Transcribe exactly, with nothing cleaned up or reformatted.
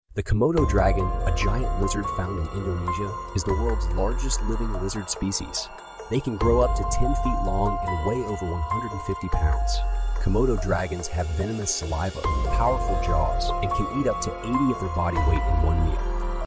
The Komodo dragon, a giant lizard found in Indonesia, is the world's largest living lizard species. They can grow up to ten feet long and weigh over one hundred fifty pounds. Komodo dragons have venomous saliva, powerful jaws, and can eat up to eighty of their body weight in one meal.